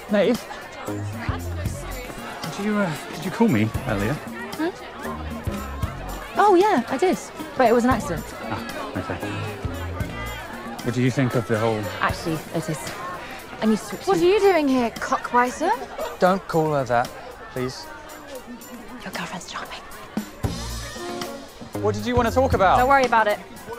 Maeve? Did you call me earlier? Hmm? Oh, yeah, I did. But it was an accident. Ah, okay. What do you think of the whole... Actually, Otis, I need to talk to What are you doing here, cockbiter? Don't call her that, please. Your girlfriend's charming. What did you want to talk about? Don't worry about it.